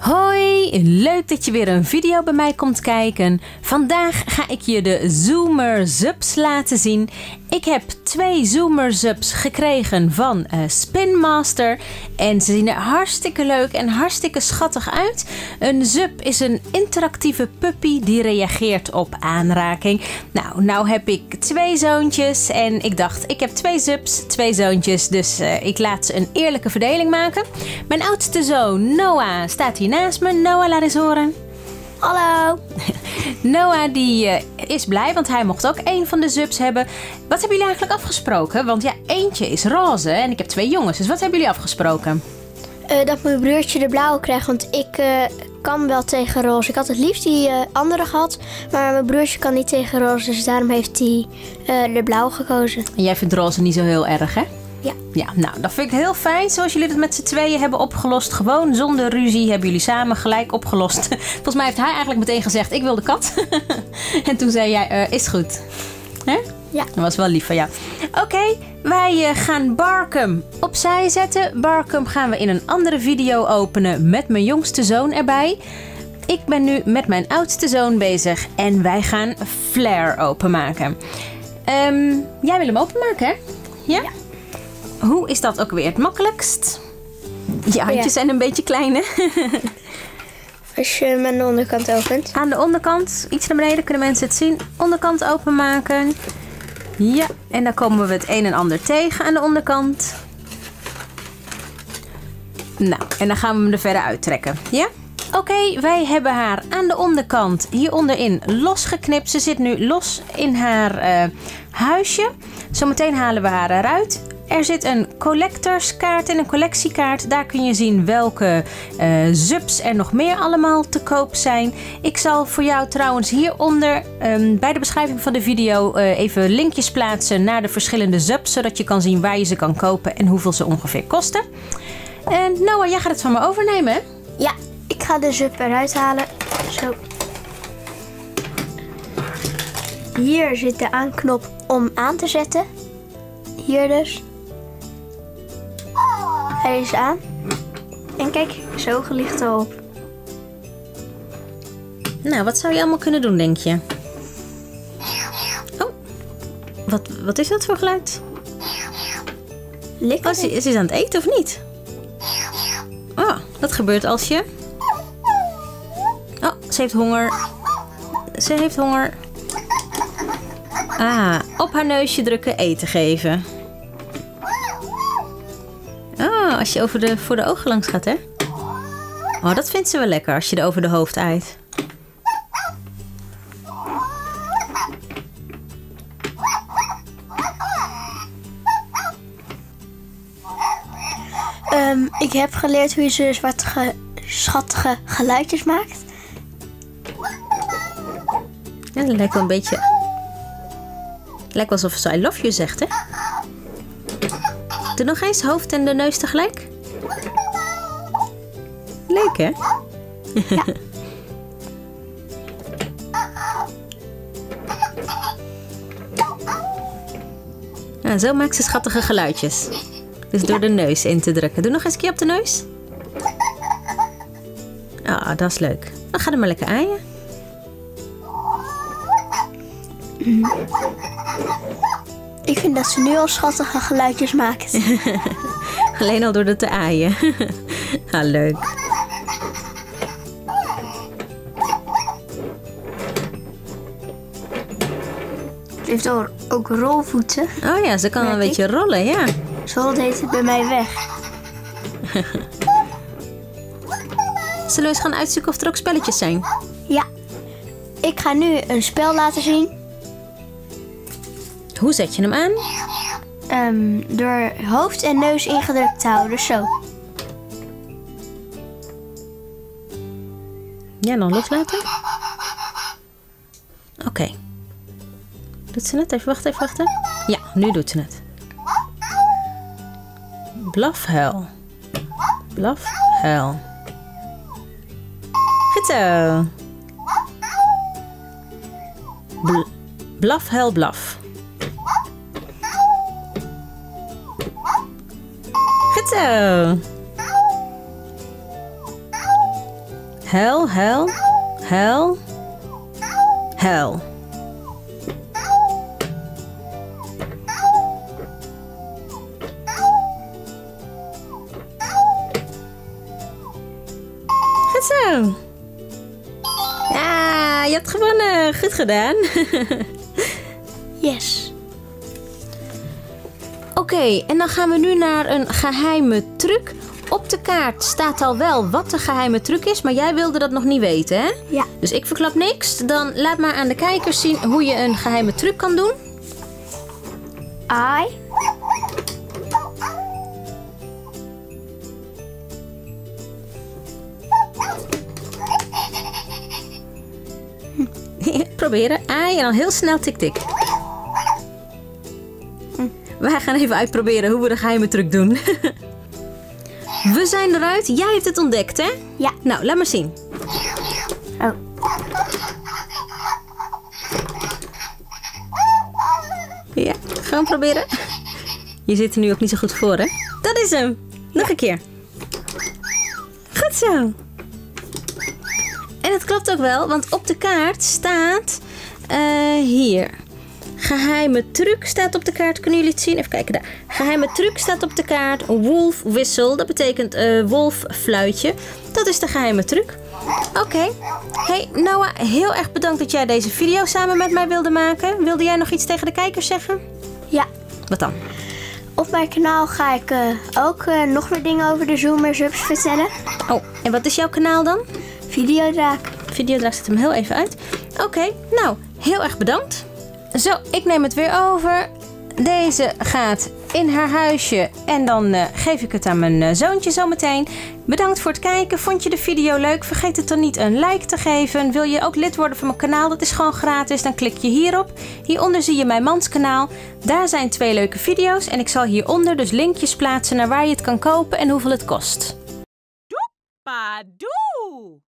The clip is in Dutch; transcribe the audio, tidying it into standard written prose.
Hoi, leuk dat je weer een video bij mij komt kijken. Vandaag ga ik je de Zoomer Zubs laten zien. Ik heb 2 Zoomer Zubs gekregen van Spin Master. En ze zien er hartstikke leuk en hartstikke schattig uit. Een Zub is een interactieve puppy die reageert op aanraking. Nou heb ik 2 zoontjes en ik dacht, ik heb 2 Zubs, 2 zoontjes. Dus ik laat ze een eerlijke verdeling maken. Mijn oudste zoon Noah staat hier naast me. Noah, laat eens horen. Hallo. Noah die is blij, want hij mocht ook 1 van de Zubs hebben. Wat hebben jullie eigenlijk afgesproken? Want ja, eentje is roze en ik heb 2 jongens. Dus wat hebben jullie afgesproken? Dat mijn broertje de blauwe krijgt, want ik kan wel tegen roze. Ik had het liefst die andere gehad, maar mijn broertje kan niet tegen roze. Dus daarom heeft hij de blauwe gekozen. En jij vindt roze niet zo heel erg, hè? Ja. Ja, nou, dat vind ik heel fijn. Zoals jullie het met z'n tweeën hebben opgelost. Gewoon zonder ruzie hebben jullie samen gelijk opgelost. Volgens mij heeft hij eigenlijk meteen gezegd, ik wil de kat. En toen zei jij, is goed. Hè? Ja. Dat was wel lief van jou. Oké, wij gaan Barkum opzij zetten. Barkum gaan we in een andere video openen met mijn jongste zoon erbij. Ik ben nu met mijn oudste zoon bezig en wij gaan Flair openmaken. Jij wil hem openmaken, hè? Ja? Hoe is dat ook weer het makkelijkst? Je handjes zijn een beetje klein, hè? Als je hem aan de onderkant opent. Aan de onderkant, iets naar beneden, kunnen mensen het zien. Onderkant openmaken. Ja, en dan komen we het een en ander tegen aan de onderkant. Nou, en dan gaan we hem er verder uittrekken. Ja? Oké, wij hebben haar aan de onderkant hier onderin losgeknipt. Ze zit nu los in haar huisje. Zometeen halen we haar eruit. Er zit een collectorskaart en een collectiekaart. Daar kun je zien welke Zubs er nog meer allemaal te koop zijn. Ik zal voor jou trouwens hieronder bij de beschrijving van de video even linkjes plaatsen naar de verschillende Zubs. Zodat je kan zien waar je ze kan kopen en hoeveel ze ongeveer kosten. En Noah, jij gaat het van me overnemen, hè? Ja, ik ga de Zub eruit halen. Zo. Hier zit de aanknop om aan te zetten. Hier dus. Hij is aan. En kijk, zo ligt erop. Nou, wat zou je allemaal kunnen doen, denk je? Oh, wat is dat voor geluid? Likken. Oh, ze is aan het eten of niet? Oh, wat gebeurt als je... Oh, ze heeft honger. Ze heeft honger. Ah, op haar neusje drukken, eten geven. Oh, als je voor de ogen langs gaat, hè? Oh, dat vindt ze wel lekker als je er over de hoofd aait. Ik heb geleerd hoe je ze schattige geluidjes maakt. Ja, dat lijkt wel een beetje... Lijkt wel alsof ze I love you zegt, hè? Doe nog eens hoofd en de neus tegelijk. Leuk, hè? Ja. Nou, zo maakt ze schattige geluidjes. Dus door de neus in te drukken. Doe nog eens een keer op de neus. Ah, dat is leuk. Dan ga er maar lekker aaien. Ik vind dat ze nu al schattige geluidjes maakt. Alleen al door het te aaien. Ah, leuk. Ze heeft ook rolvoeten. Oh ja, ze kan een beetje rollen, ja. Ze rolt het bij mij weg. Zullen we eens gaan uitzoeken of er ook spelletjes zijn? Ja. Ik ga nu een spel laten zien. Hoe zet je hem aan? Door hoofd en neus ingedrukt te houden, zo. Ja, dan loslaten. Oké. Doet ze het? Even wachten. Ja, nu doet ze het. Blafhuil. Blafhuil. Goed zo. Blafhuil, blaf. Goed zo. Huil, huil, huil, huil. Goed zo. Ja, je hebt gewonnen. Goed gedaan. Yes. Oké, en dan gaan we nu naar een geheime truc. Op de kaart staat al wel wat de geheime truc is, maar jij wilde dat nog niet weten, hè? Ja. Dus ik verklap niks. Dan laat maar aan de kijkers zien hoe je een geheime truc kan doen. I. Proberen. Ai, en dan heel snel tik-tik. Wij gaan even uitproberen hoe we de geheime truc doen. We zijn eruit. Jij hebt het ontdekt, hè? Ja. Nou, laat maar zien. Oh. Ja, gewoon proberen. Je zit er nu ook niet zo goed voor, hè? Dat is hem. Nog een keer. Goed zo. En het klopt ook wel, want op de kaart staat... hier. Geheime truc staat op de kaart. Kunnen jullie het zien? Even kijken daar. Geheime truc staat op de kaart. Wolf whistle. Dat betekent wolffluitje. Dat is de geheime truc. Oké. Hey Noah, heel erg bedankt dat jij deze video samen met mij wilde maken. Wilde jij nog iets tegen de kijkers zeggen? Ja. Wat dan? Op mijn kanaal ga ik ook nog meer dingen over de Zoomer-Subs vertellen. Oh, en wat is jouw kanaal dan? Videodraak. Videodraak zet hem heel even uit. Oké, nou, heel erg bedankt. Zo, ik neem het weer over. Deze gaat in haar huisje en dan geef ik het aan mijn zoontje zometeen. Bedankt voor het kijken. Vond je de video leuk? Vergeet het dan niet een like te geven. Wil je ook lid worden van mijn kanaal? Dat is gewoon gratis. Dan klik je hierop. Hieronder zie je mijn mans kanaal. Daar zijn 2 leuke video's. En ik zal hieronder dus linkjes plaatsen naar waar je het kan kopen en hoeveel het kost. Doepadoe!